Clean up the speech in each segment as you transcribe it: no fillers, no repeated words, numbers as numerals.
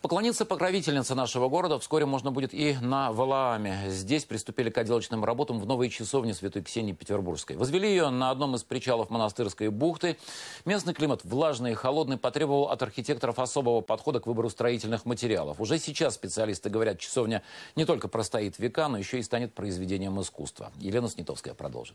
Поклониться покровительнице нашего города вскоре можно будет и на Валааме. Здесь приступили к отделочным работам в новой часовне Святой Ксении Петербургской. Возвели ее на одном из причалов Монастырской бухты. Местный климат, влажный и холодный, потребовал от архитекторов особого подхода к выбору строительных материалов. Уже сейчас специалисты говорят, часовня не только простоит века, но еще и станет произведением искусства. Елена Снитовская продолжит.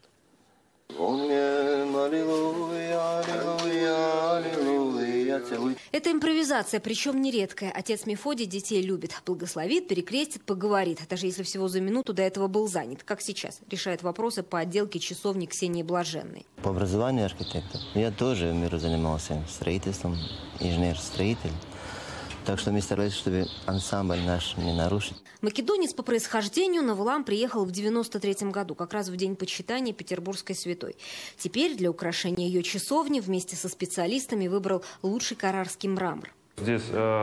Это импровизация, причем нередкая. Отец Мефодий детей любит. Благословит, перекрестит, поговорит. Даже если всего за минуту до этого был занят, как сейчас. Решает вопросы по отделке часовни Ксении Блаженной. По образованию архитектор. Я тоже в миру занимался строительством, инженер-строитель. Так что мы старались, чтобы ансамбль наш не нарушить. Македонец по происхождению на Валаам приехал в 93 году, как раз в день почитания Петербургской святой. Теперь для украшения ее часовни вместе со специалистами выбрал лучший каррарский мрамор. Здесь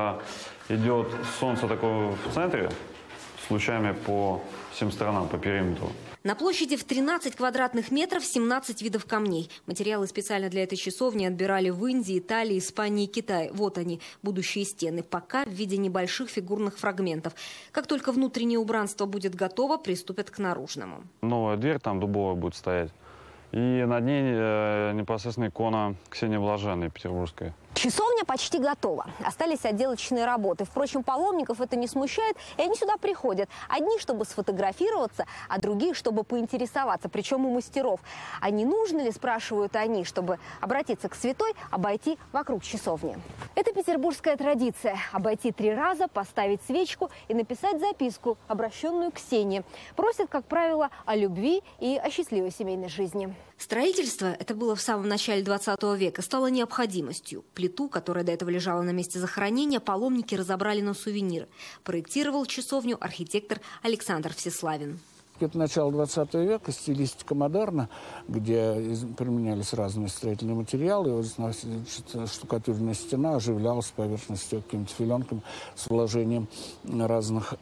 идет солнце такое в центре, с лучами по всем сторонам, по периметру. На площади в 13 квадратных метров 17 видов камней. Материалы специально для этой часовни отбирали в Индии, Италии, Испании и Китае. Вот они, будущие стены, пока в виде небольших фигурных фрагментов. Как только внутреннее убранство будет готово, приступят к наружному. Новая дверь там дубовая будет стоять. И над ней непосредственно икона Ксении Блаженной Петербургской. Часовня почти готова. Остались отделочные работы. Впрочем, паломников это не смущает, и они сюда приходят. Одни, чтобы сфотографироваться, а другие, чтобы поинтересоваться, причем у мастеров. А не нужно ли, спрашивают они, чтобы обратиться к святой, обойти вокруг часовни. Это петербургская традиция. Обойти 3 раза, поставить свечку и написать записку, обращенную к Ксении. Просят, как правило, о любви и о счастливой семейной жизни. Строительство, это было в самом начале 20 века, стало необходимостью. Плиту, которая до этого лежала на месте захоронения, паломники разобрали на сувениры. Проектировал часовню архитектор Александр Всеславин. Это начало 20 века, стилистика модерна, где применялись разные строительные материалы. Штукатурная стена оживлялась поверхностью какими-то филенками с вложением разных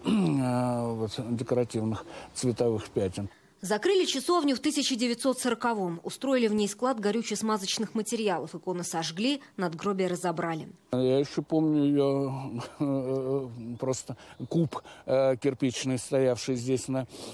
декоративных цветовых пятен. Закрыли часовню в 1940-м. Устроили в ней склад горюче-смазочных материалов. Иконы сожгли, надгробие разобрали. Я еще помню ее просто куб кирпичный, стоявший здесь,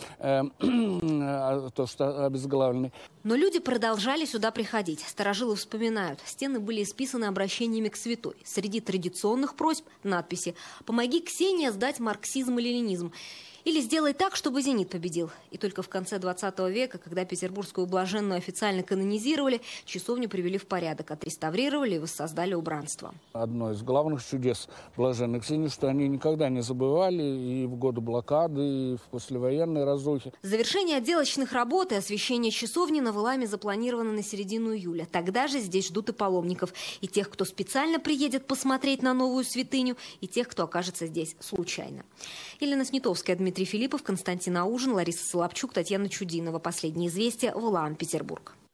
то, что обезглавленный. Но люди продолжали сюда приходить. Старожилы вспоминают, стены были исписаны обращениями к святой. Среди традиционных просьб надписи «Помоги Ксении сдать марксизм и ленинизм». Или «Сделай так, чтобы зенит победил». И только в конце 20 века, когда Петербургскую Блаженную официально канонизировали, часовню привели в порядок, отреставрировали и воссоздали убранство. Одно из главных чудес Блаженной Ксении, что они никогда не забывали и в годы блокады, и в послевоенной разрухе. Завершение отделочных работ и освящение часовни на Валааме запланировано на середину июля. Тогда же здесь ждут и паломников, и тех, кто специально приедет посмотреть на новую святыню, и тех, кто окажется здесь случайно. Елена Снитовская, Дмитрий Филиппов, Константин Аужин, Лариса Солопчук, Татьяна Чудинова. Последние известия. Валаам, Петербург.